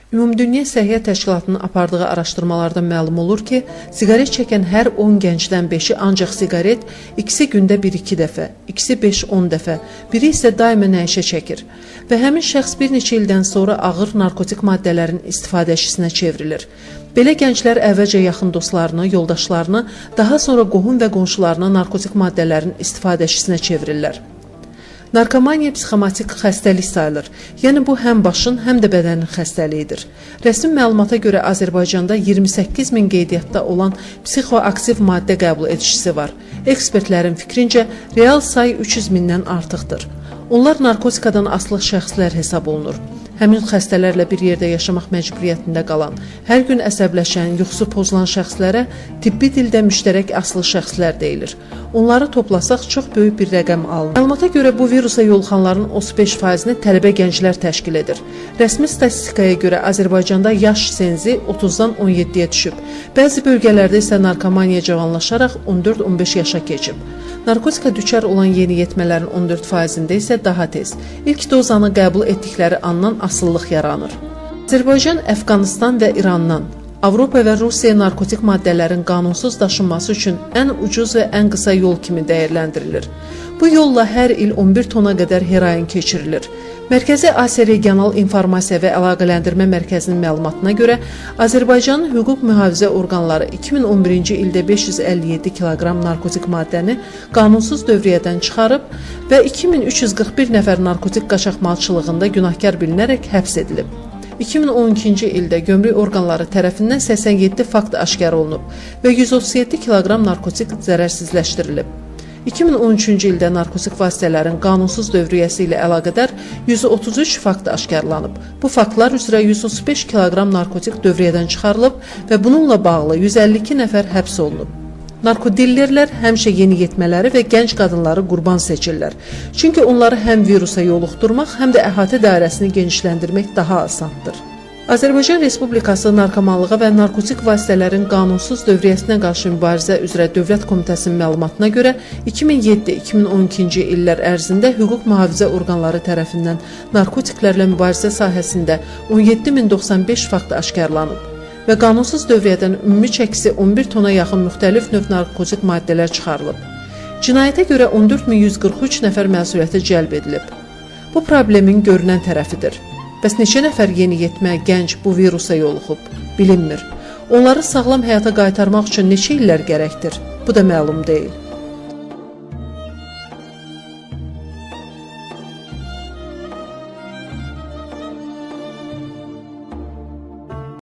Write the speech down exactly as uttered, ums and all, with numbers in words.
Ümumdünya Səhiyyə Təşkilatının apardığı araşdırmalarda məlum olur ki, siqaret çəkən hər on gəncdən beşi ancaq siqaret, ikisi gündə bir iki dəfə, ikisi beş on dəfə, biri isə daima nəişə çəkir və həmin şəxs bir neçə ildən sonra ağır narkotik maddələrin istifadəçisinə çevrilir. Belə gənclər əvvəlcə yaxın dostlarını, yoldaşlarını, daha sonra qohum və qonşularını narkotik maddələrin istifadəçisinə çevirirlər. Narkomaniya psixomatik xəstəlik sayılır. Yəni bu həm başın, həm də bədənin xəstəliyidir. Rəsmi məlumata görə Azərbaycanda iyirmi səkkiz min qeydiyyatda olan psixoaktiv maddə qəbul edicisi var. Ekspertlərin fikrincə, real say üç yüz mindən artıqdır. Onlar narkotikadan asılı şəxslər hesab olunur. Həmin xəstələrlə bir yerdə yaşamaq məcburiyyətində qalan, hər gün əsəbləşən, yuxusu pozulan şəxslərə tibbi dildə müştərək asılı şəxslər deyilir. Onları toplasaq çox böyük bir rəqəm alınır. Məlumata görə bu virusa yoluxanların otuz beş faizini tələbə gənclər təşkil edir. Rəsmi statistikaya görə Azərbaycanda yaş senzi otuzdan on yeddiyə düşüb. Bəzi bölgələrdə isə narkomaniya cavanlaşaraq on dörd on beş yaşa keçib. Narkotika düçar olan yeniyetmələrin on dörd faizində isə daha tez, ilk dozanı qəbul etdikləri andan asıllıq yaranır. Azərbaycan, Əfqanistan və İrandan, Avropa və Rusiya narkotik maddələrin qanunsuz daşınması üçün ən ucuz və ən qısa yol kimi dəyərləndirilir. Bu yolla hər il on bir tona qədər heroin keçirilir. Mərkəzi Asiya Regional İnformasiya və Əlaqələndirmə Mərkəzinin məlumatına görə, Azərbaycanın hüquq mühafizə orqanları iki min on birinci ildə beş yüz əlli yeddi kiloqram narkotik maddəni qanunsuz dövriyyədən çıxarıb və iki min üç yüz qırx bir nəfər narkotik qaçaqmalçılığında günahkar bilinərək həbs edilib. iki min on ikinci ildə gömrük orqanları tərəfindən səksən yeddi fakt aşkar olunub və yüz otuz yeddi kiloqram narkotik zərərsizləşdirilib. iki min on üçüncü ildə narkotik vasitələrin qanunsuz dövriyyəsi ilə əlaqədar yüz otuz üç fakt aşkarlanıb. Bu faktlar üzrə yüz otuz beş kiloqram narkotik dövriyyədən çıxarılıb və bununla bağlı yüz əlli iki nəfər həbs olunub. Narkodillerlər həmişə yeniyetmələri və gənc qadınları qurban seçirlər. Çünki onları həm virusa yoluxdurmaq, həm də əhatə dairəsini genişləndirmək daha asandır. Azərbaycan Respublikası Narkomanlığa və Narkotik Vasitələrin Qanunsuz Dövriyyəsinə qarşı Mübarizə üzrə Dövlət Komitəsinin məlumatına görə iki min yeddi iki min on ikinci illər ərzində hüquq mühafizə orqanları tərəfindən narkotiklərlə mübarizə sahəsində on yeddi min doxsan beş fakt aşkarlanıb və qanunsuz dövriyyədən ümumi çəkisi on bir tona yaxın müxtəlif növ narkotik maddələr çıxarılıb. Cinayətə görə on dörd min yüz qırx üç nəfər məsuliyyətə cəlb edilib. Bu problemin görünən tərəfidir. Bəs neçə nəfər yeniyetmə, gənc bu virusa yoluxub? Bilinmir. Onları sağlam həyata qaytarmaq üçün neçə illər gərəkdir? Bu da məlum deyil.